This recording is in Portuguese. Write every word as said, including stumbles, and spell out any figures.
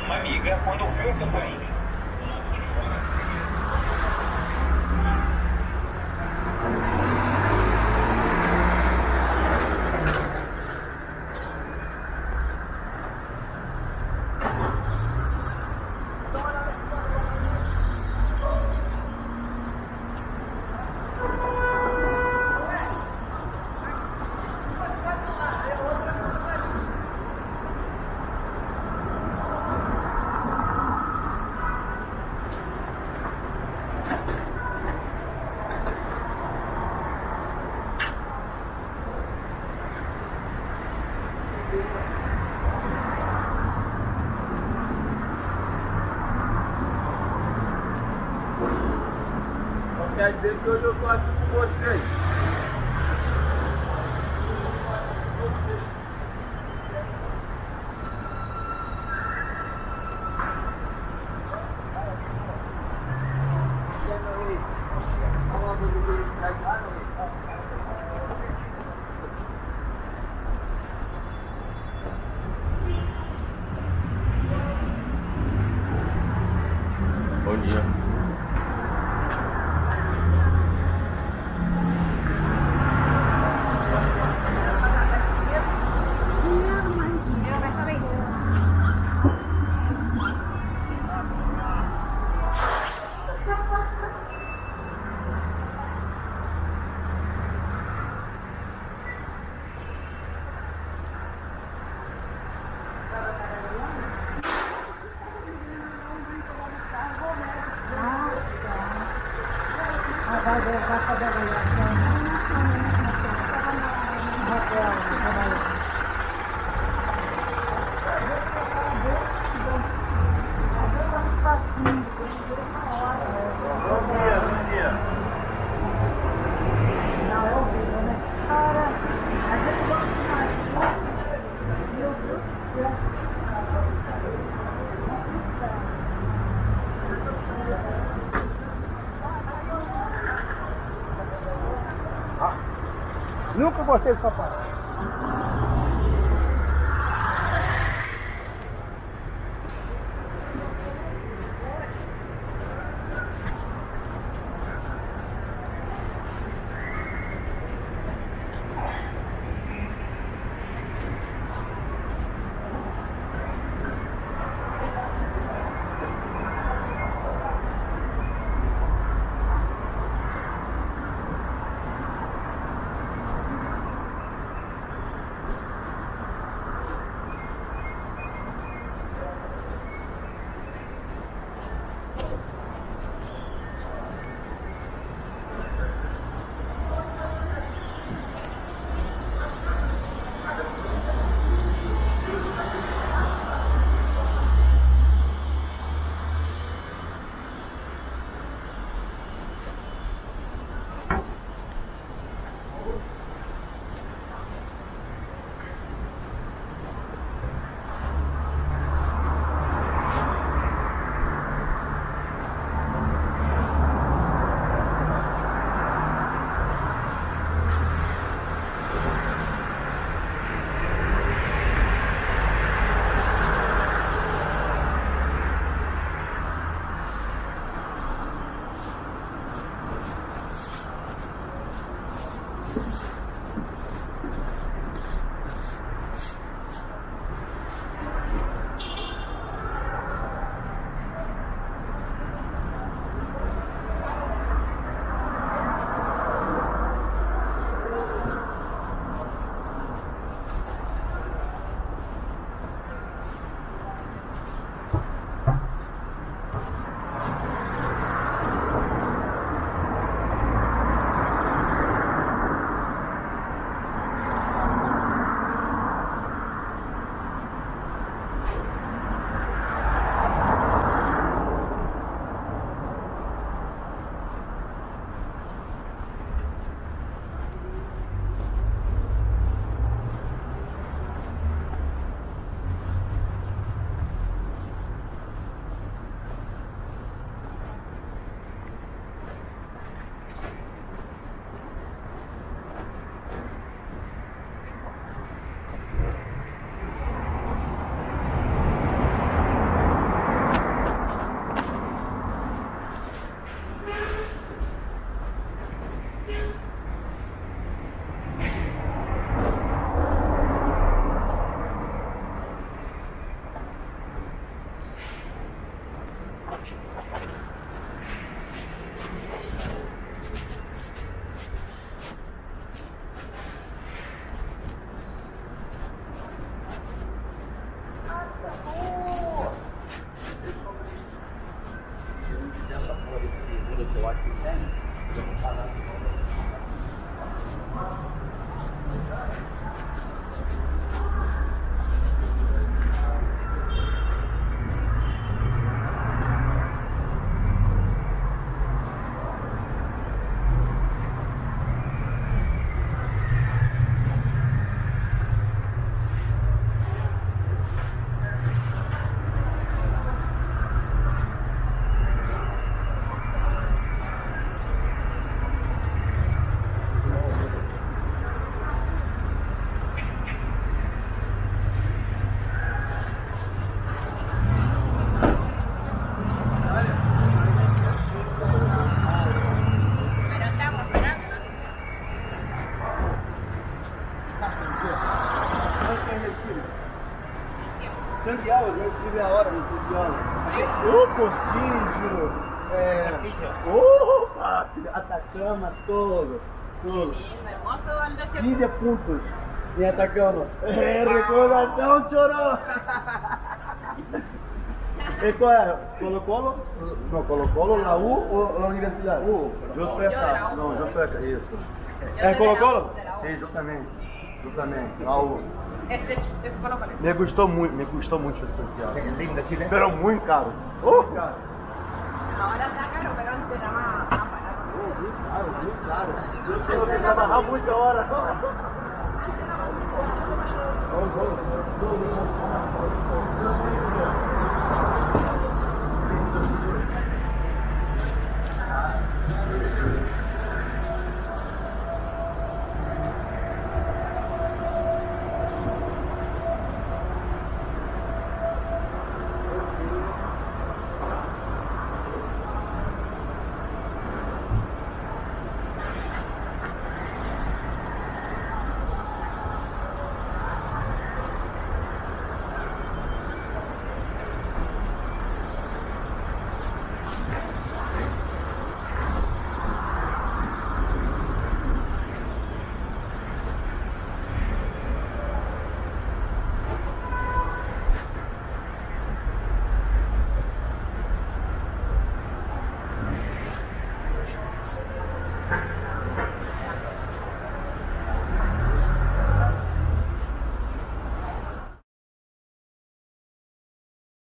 uma amiga quando ouviu a campainha. Quer dizer que hoje eu tô aqui com vocês. Bom dia. Nunca gostei de sapato. Eu acho que tem. Eu vou falar. Santiago, eu estive a hora no Santiago. O Portinho, é. Opa! Atacama, todo. Todo. quinze pontos em Atacama. É, recordação, chorou! E qual é? Colo-Colo? Não, Colo-Colo, la U ou la Universidade? U. Eu sou acá. Não, eu sou acá, isso. É Colo-Colo? Sim, justamente. Justamente, la U. Me gostou muito, me gostou muito esse Santiago. É linda, Chile. Pero muito caro. Oh, caro. Ahora está caro, pero antes era más, más barato. Oh, muito caro, muito caro. Eu tenho que trabalhar muita hora. Vamos, vamos.